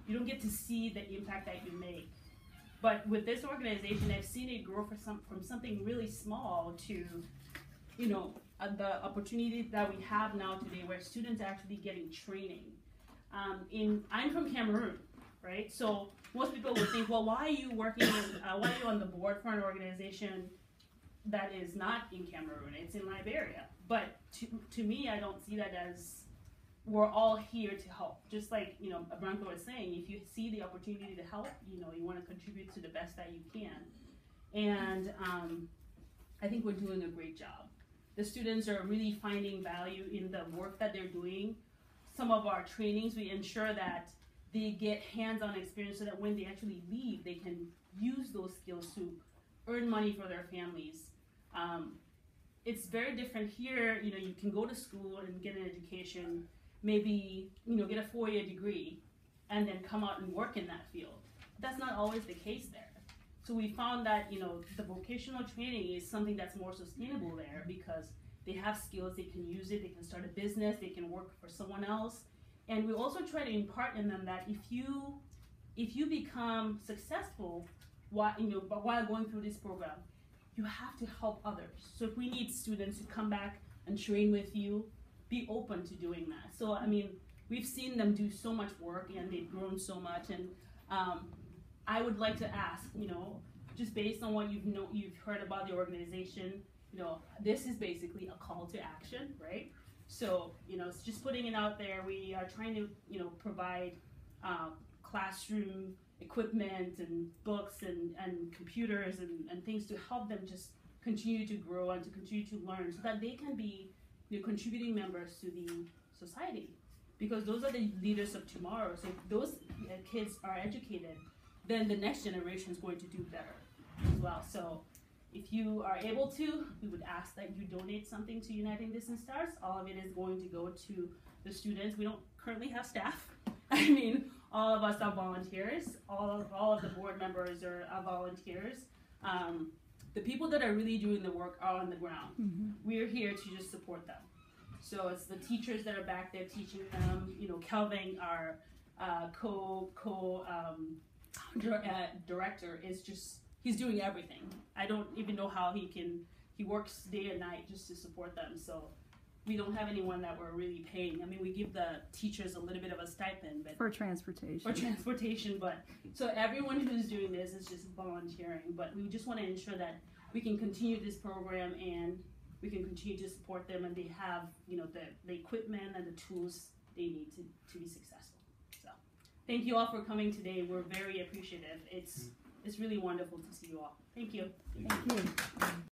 you don't get to see the impact that you make. But with this organization, I've seen it grow from something really small to, you know, the opportunity that we have now today where students are actually getting training. I'm from Cameroon, right? So most people would think, well, why are you working, why are you on the board for an organization that is not in Cameroon? It's in Liberia. But to me, I don't see that as we're all here to help. Just like, you know, Branko was saying, if you see the opportunity to help, you know, you want to contribute to the best that you can. And I think we're doing a great job. The students are really finding value in the work that they're doing. Some of our trainings, we ensure that they get hands-on experience so that when they actually leave, they can use those skills to earn money for their families. It's very different here. You know, you can go to school and get an education, maybe, you know, get a 4-year degree, and then come out and work in that field. That's not always the case there. So we found that, you know, the vocational training is something that's more sustainable there because they have skills, they can use it, they can start a business, they can work for someone else. And we also try to impart in them that if you become successful while going through this program, you have to help others. So if we need students to come back and train with you, be open to doing that. So I mean, we've seen them do so much work and they've grown so much. And I would like to ask, you know, just based on what you've heard about the organization, you know, this is basically a call to action, right? So, you know, it's just putting it out there. We are trying to, you know, provide classroom equipment and books and computers and things to help them just continue to grow and to continue to learn so that they can be, you know, contributing members to the society. Because those are the leaders of tomorrow. So if those kids are educated, then the next generation is going to do better as well. So if you are able to, we would ask that you donate something to Uniting Distant Stars. All of it is going to go to the students. We don't currently have staff. I mean, all of us are volunteers. All of the board members are volunteers. The people that are really doing the work are on the ground. Mm-hmm. We're here to just support them. So it's the teachers that are back there teaching them. You know, Kelvin, our director, is just, he's doing everything. I don't even know how he works day and night just to support them. So we don't have anyone that we're really paying. I mean, we give the teachers a little bit of a stipend, but for transportation. But so everyone who's doing this is just volunteering. But we just want to ensure that we can continue this program and we can continue to support them, and they have, you know, the equipment and the tools they need to be successful. So thank you all for coming today. We're very appreciative. It's really wonderful to see you all. Thank you. Thank you.